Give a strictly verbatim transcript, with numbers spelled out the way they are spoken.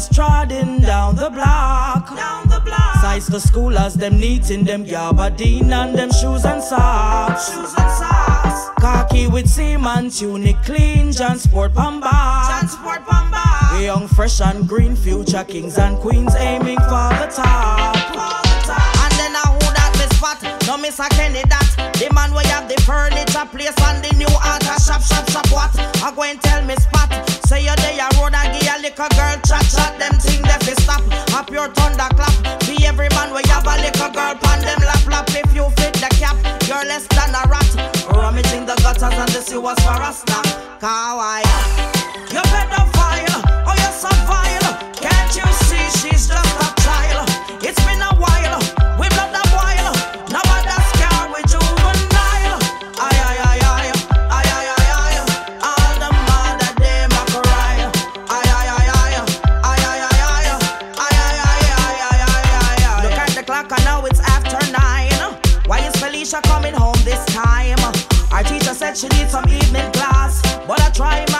just trotting down the block. Down the block. Size the schoolers, them neat in them gabardine and them shoes and socks. Shoes and socks. Khaki with seaman tunic, clean Jansport Pamba. Jansport Pamba. We young, fresh and green, future kings and queens aiming for the top. For the top. And then I who that me spot, no miss a Kenny that. The man where have the furniture place and the new art a shop, shop, shop what? I go and tell me spot. Say you there a road and give a little girl chat, chat. Them thing they fi stop. Up your thunderclap. Be every man where have a little girl pan them lap, lap. If you fit the cap, you're less than a rat. Rummaging the gutters and the sewers for a snack. Kawaii. You better file, oh you're so vile. Can't you see she's just a child? It's been a while, we've loved a while. Now I just scar with juvenile. Ay, ay, ay, ay, ay, ay, ay, ay. All the mother them a cry. Ay, ay, ay, ay, ay, ay, ay, ay, ay, ay, ay, ay, ay, ay. Look at the clock and now it's after nine. Why is Felicia coming home this time? Our teacher said she needs some evening class, but I try